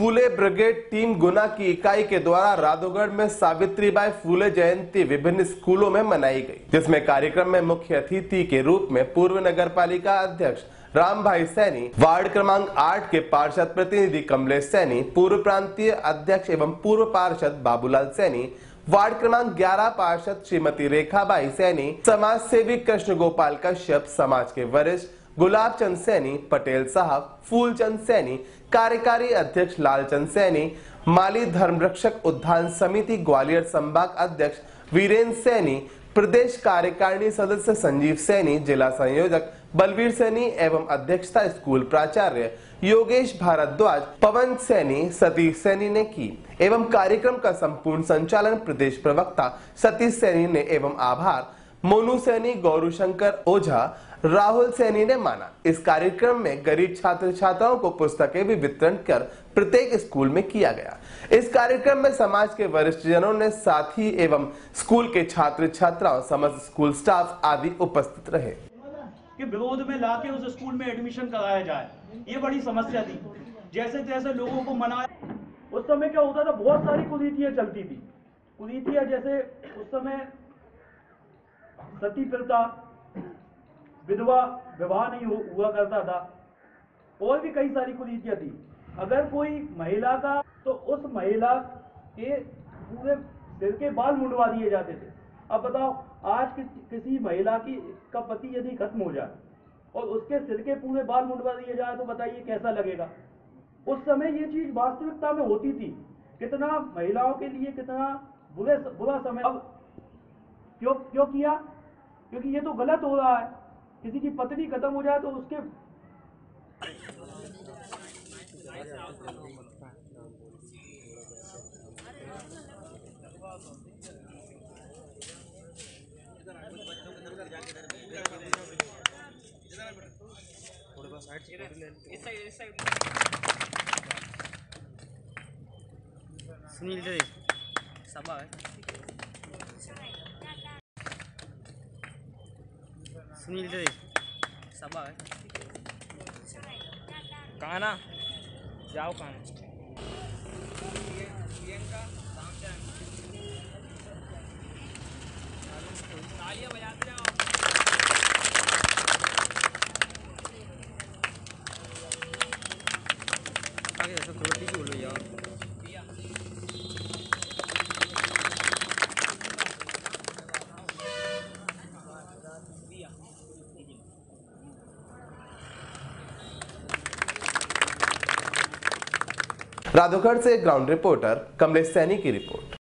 फूले brigade team गुना की इकाई के द्वारा राधोगढ़ में सावित्रीबाई फूले जयंती विभिन्न स्कूलों में मनाई गई, जिसमें कार्यक्रम में मुख्य अतिथि के रूप में पूर्व नगर पालिका अध्यक्ष राम भाई सैनी, वार्ड क्रमांक 8 के पार्षद प्रतिनिधि कमलेश सैनी, पूर्व प्रांतीय अध्यक्ष एवं पूर्व पार्षद बाबूलाल सैनी, वार्ड क्रमांक 11 पार्षद श्रीमती रेखाबाई सैनी, समाज सेवी कृष्ण गोपाल कश्यप, समाज के वरिष्ठ गुलाब चंद सैनी, पटेल साहब, फूलचंद सैनी, कार्यकारी अध्यक्ष लालचंद सैनी, माली धर्मरक्षक उद्यान समिति ग्वालियर संभाग अध्यक्ष वीरेंद्र सैनी, प्रदेश कार्यकारिणी सदस्य संजीव सैनी, जिला संयोजक बलवीर सैनी एवं अध्यक्षता स्कूल प्राचार्य योगेश भारद्वाज, पवन सैनी, सतीश सैनी ने की एवं कार्यक्रम का संपूर्ण संचालन प्रदेश प्रवक्ता सतीश सैनी ने एवं आभार मोनू सैनी, गौरू शंकर ओझा, राहुल सैनी ने माना। इस कार्यक्रम में गरीब छात्र छात्राओं को पुस्तकें भी वितरण कर प्रत्येक स्कूल में किया गया। इस कार्यक्रम में समाज के वरिष्ठ जनों ने साथी एवं स्कूल के छात्र छात्राओं, समस्त स्कूल स्टाफ आदि उपस्थित रहे। कि विरोध में लाके उस स्कूल में एडमिशन कराया जाए, ये बड़ी समस्या थी। जैसे तैसे लोगों को मनाया। उस समय क्या होता था, बहुत सारी कुरीतियां चलती थी। कुरीतियां जैसे उस समय सती प्रथा, विधवा विवाह नहीं हुआ करता था, और भी कई सारी कुरीतियां थी। अगर कोई महिला का, तो उस महिला के पूरे सिर के बाल मुंडवा दिए जाते थे। अब बताओ, आज किसी महिला का पति यदि खत्म हो जाए और उसके सिर के पूरे बाल मुंडवा दिए जाए, तो बताइए कैसा लगेगा। उस समय ये चीज वास्तविकता में होती थी। कितना महिलाओं के लिए कितना बुरा समय। अब क्यों किया? क्योंकि ये तो गलत हो रहा है। किसी की पत्नी खत्म हो जाए तो उसके सुनील जी सभा है, सुनील जी सभा है, कहा ना जाओ, कहा तालियां बजाते जाओ। आगे ऐसा रोटी भी बोलो यार। राधोगढ़ से ग्राउंड रिपोर्टर कमलेश सैनी की रिपोर्ट।